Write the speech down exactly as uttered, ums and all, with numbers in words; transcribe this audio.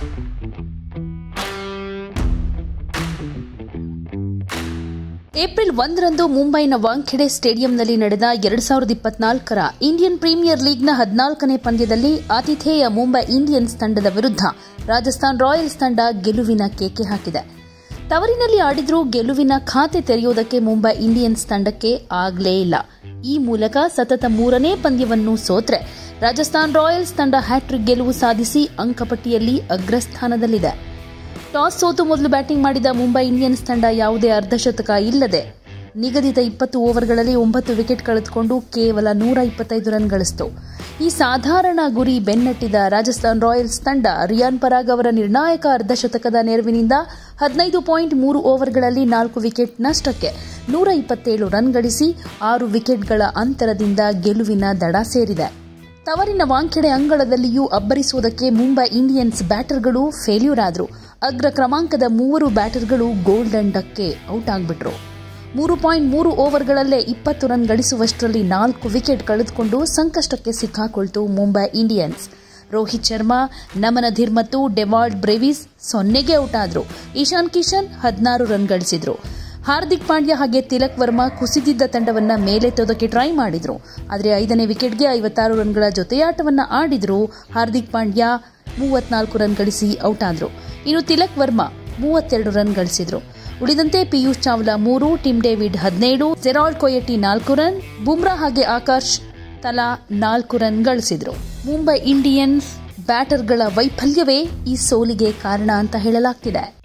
April ಒಂದರಂದು ಮುಂಬೈನ ವಾಂಖೆಡೆ ಸ್ಟೇಡಿಯಂನಲ್ಲಿ ನಡೆದ ಎರಡು ಸಾವಿರದ ಇಪ್ಪತ್ನಾಲ್ಕರ ಇಂಡಿಯನ್ ಪ್ರೀಮಿಯರ್ ಲೀಗ್ನ ಹದಿನಾಲ್ಕನೇ ಪಂದ್ಯದಲ್ಲಿ ಆತಿಥೇಯ ಮುಂಬೈ ಇಂಡಿಯನ್ಸ್ ತಂಡದ ವಿರುದ್ಧ ರಾಜಸ್ಥಾನ್ ರಾಯಲ್ಸ್ ತಂಡ ಗೆಲುವಿನ ಕೇಕೆ ಹಾಕಿದೆ. ತವರಿನಲ್ಲಿ ಆಡಿದ್ರೂ ಗೆಲುವಿನ ಖಾತೆ ತೆರೆಯುವುದಕ್ಕೆ ಮುಂಬೈ ಇಂಡಿಯನ್ಸ್ ತಂಡಕ್ಕೆ ಆಗಲೇ ಇಲ್ಲ. ಈ ಮೂಲಕ ಸತತ ಮೂರನೇ ಪಂದ್ಯವನ್ನು ಸೋತ್ರೆ ರಾಜಸ್ಥಾನ್ ರಾಯಲ್ಸ್ ತಂಡ ಹ್ಯಾಟ್ರಿಕ್ ಗೆಲುವು ಸಾಧಿಸಿ ಅಂಕಪಟ್ಟಿಯಲ್ಲಿ ಅಗ್ರಸ್ಥಾನದಲ್ಲಿದೆ. ಟಾಸ್ ಸೋತು ಮೊದಲು ಬ್ಯಾಟಿಂಗ್ ಮಾಡಿದ ಮುಂಬೈ ಇಂಡಿಯನ್ಸ್ ತಂಡ ಯಾವುದೇ ಅರ್ಧಶತಕ ಇಲ್ಲದೆ ನಿಗದಿತ ಇಪ್ಪತ್ತು ಓವರ್ಗಳಲ್ಲಿ ಒಂಬತ್ತು ವಿಕೆಟ್ ಕಳೆದುಕೊಂಡು ಕೇವಲ ನೂರ ಇಪ್ಪತ್ತೈದು ರನ್ ಗಳಿಸಿತು. ಈ ಸಾಧಾರಣ ಗುರಿ ಬೆನ್ನಟ್ಟಿದ ರಾಜಸ್ಥಾನ್ ರಾಯಲ್ಸ್ ತಂಡ ರಿಯಾನ್ ಪರಾಗ್ ಅವರ ನಿರ್ಣಾಯಕ ಅರ್ಧಶತಕದ ನೆರವಿನಿಂದ ಹದಿನೈದು ಪಾಯಿಂಟ್ ಮೂರು ಓವರ್ಗಳಲ್ಲಿ ನಾಲ್ಕು ವಿಕೆಟ್ ನಷ್ಟಕ್ಕೆ ನೂರ ಇಪ್ಪತ್ತೇಳು ರನ್ ಗಳಿಸಿ ಆರು ವಿಕೆಟ್ಗಳ ಅಂತರದಿಂದ ಗೆಲುವಿನ ದಡ ಸೇರಿದೆ. ತವರಿನ ವಾಂಖೆಡೆ ಅಂಗಳದಲ್ಲಿಯೂ ಅಬ್ಬರಿಸುವುದಕ್ಕೆ ಮುಂಬೈ ಇಂಡಿಯನ್ಸ್ ಬ್ಯಾಟರ್ಗಳು ಫೇಲ್ಯೂರ್ ಆದರು. ಅಗ್ರ ಕ್ರಮಾಂಕದ ಮೂವರು ಬ್ಯಾಟರ್ಗಳು ಗೋಲ್ಡನ್ ಡಕ್ಗೆ ಔಟ್ ಆಗಿಬಿಟ್ರು. ಮೂರು ಪಾಯಿಂಟ್ ಮೂರು ಓವರ್ಗಳಲ್ಲೇ ಇಪ್ಪತ್ತು ರನ್ ಗಳಿಸುವಷ್ಟರಲ್ಲಿ ನಾಲ್ಕು ವಿಕೆಟ್ ಕಳೆದುಕೊಂಡು ಸಂಕಷ್ಟಕ್ಕೆ ಸಿಕ್ಕಾಕೊಳ್ತು ಮುಂಬೈ ಇಂಡಿಯನ್ಸ್. ರೋಹಿತ್ ಶರ್ಮಾ, ನಮನ್ ಅಧಿರ್ ಮತ್ತು ಡೆವಾಲ್ಡ್ ಬ್ರೇವಿಸ್ ಸೊನ್ನೆಗೆ ಔಟ್ ಆದರು. ಇಶಾನ್ ಕಿಶನ್ ಹದಿನಾರು ರನ್ ಗಳಿಸಿದ್ರು. ಹಾರ್ದಿಕ್ ಪಾಂಡ್ಯ ಹಾಗೆ ತಿಲಕ್ ವರ್ಮಾ ಕುಸಿದಿದ್ದ ತಂಡವನ್ನ ಮೇಲೆತ್ತೋದಕ್ಕೆ ಟ್ರೈ ಮಾಡಿದ್ರು. ಆದರೆ ಐದನೇ ವಿಕೆಟ್ಗೆ ಐವತ್ತಾರು ರನ್ಗಳ ಜೊತೆಯಾಟವನ್ನ ಆಡಿದ್ರು. ಹಾರ್ದಿಕ್ ಪಾಂಡ್ಯ ಮೂವತ್ನಾಲ್ಕು ರನ್ ಗಳಿಸಿ ಔಟ್ ಆದರು. ಇನ್ನು ತಿಲಕ್ ವರ್ಮಾ ಮೂವತ್ತೆರಡು ರನ್ ಗಳಿಸಿದ್ರು. ಉಳಿದಂತೆ ಪಿಯೂಷ್ ಚಾವ್ಲಾ ಮೂರು, ಟಿಮ್ ಡೇವಿಡ್ ಹದಿನೇಳು, ಜೆರಾಲ್ಡ್ ಕೊಯೆಟಿ ನಾಲ್ಕು ರನ್, ಬುಮ್ರಾ ಹಾಗೆ ಆಕಾಶ್ ತಲಾ ನಾಲ್ಕು ರನ್ ಗಳಿಸಿದ್ರು. ಮುಂಬೈ ಇಂಡಿಯನ್ಸ್ ಬ್ಯಾಟರ್ಗಳ ವೈಫಲ್ಯವೇ ಈ ಸೋಲಿಗೆ ಕಾರಣ ಅಂತ ಹೇಳಲಾಗ್ತಿದೆ.